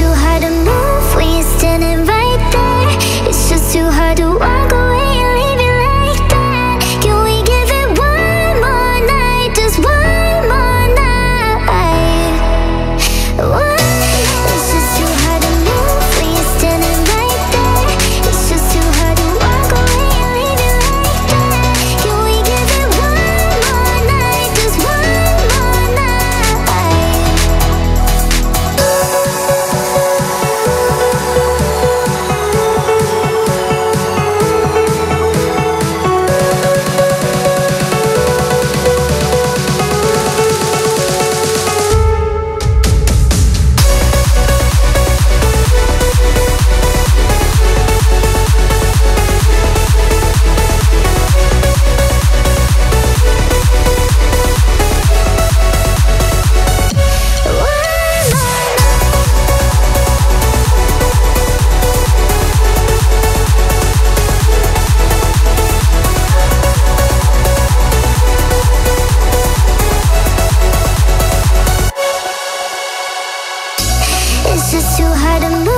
too hard to move when you're standing right there. It's just too hard to walk away and leave it like that. Can we give it one more night, just one more night? It's just too hard to move when you're standing right there. It's just too hard to walk away and leave it like that. Can we give it one more night, just one more night? It's just too hard to move